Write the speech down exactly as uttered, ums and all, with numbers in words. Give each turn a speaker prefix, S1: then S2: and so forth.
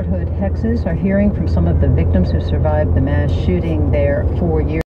S1: neighborhood hexes are hearing from some of the victims who survived the mass shooting there four years